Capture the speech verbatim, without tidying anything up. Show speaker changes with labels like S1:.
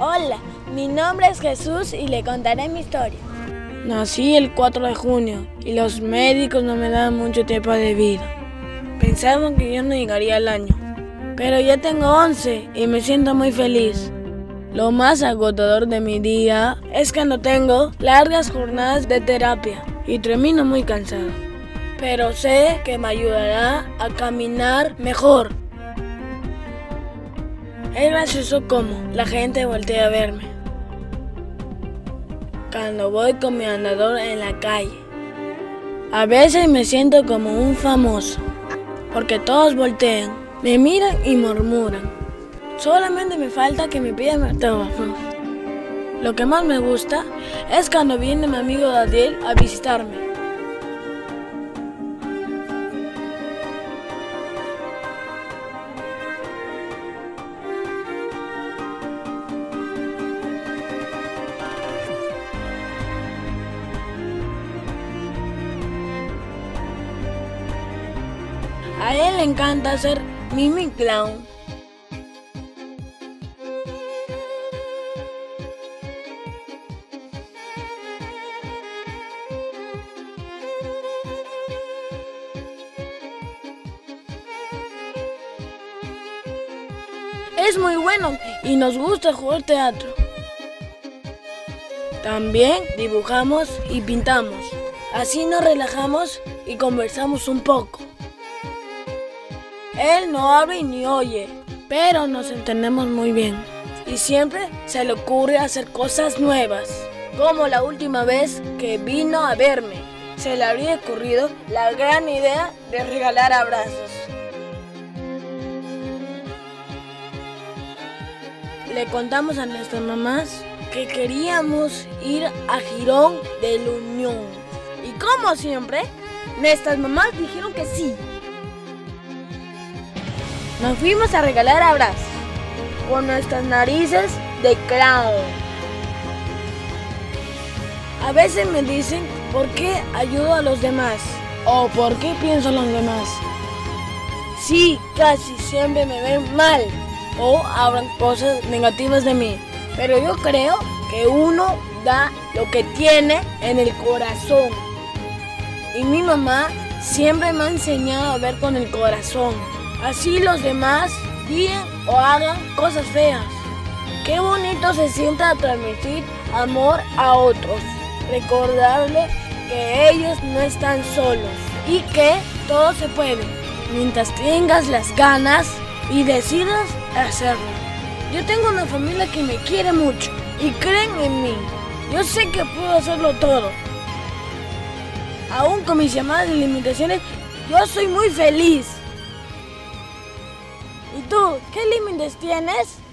S1: Hola, mi nombre es Jesús y le contaré mi historia.
S2: Nací el cuatro de junio y los médicos no me daban mucho tiempo de vida. Pensaban que yo no llegaría al año, pero ya tengo once y me siento muy feliz. Lo más agotador de mi día es cuando tengo largas jornadas de terapia y termino muy cansado. Pero sé que me ayudará a caminar mejor. Es gracioso cómo la gente voltea a verme cuando voy con mi andador en la calle. A veces me siento como un famoso, porque todos voltean, me miran y murmuran. Solamente me falta que me pidan autógrafos. Lo que más me gusta es cuando viene mi amigo Daniel a visitarme. A él le encanta ser Mimi Clown. Es muy bueno y nos gusta jugar teatro. También dibujamos y pintamos. Así nos relajamos y conversamos un poco. Él no habla ni oye, pero nos entendemos muy bien. Y siempre se le ocurre hacer cosas nuevas. Como la última vez que vino a verme, se le habría ocurrido la gran idea de regalar abrazos. Le contamos a nuestras mamás que queríamos ir a Girón de la Unión. Y como siempre, nuestras mamás dijeron que sí. Nos fuimos a regalar abrazos con nuestras narices de clown. A veces me dicen por qué ayudo a los demás o por qué pienso en los demás. Sí, casi siempre me ven mal o hablan cosas negativas de mí. Pero yo creo que uno da lo que tiene en el corazón. Y mi mamá siempre me ha enseñado a ver con el corazón. Así los demás digan o hagan cosas feas. Qué bonito se sienta transmitir amor a otros. Recordarle que ellos no están solos y que todo se puede mientras tengas las ganas y decidas hacerlo. Yo tengo una familia que me quiere mucho y creen en mí. Yo sé que puedo hacerlo todo. Aún con mis llamadas y limitaciones, yo soy muy feliz. ¿Y tú, qué límites tienes?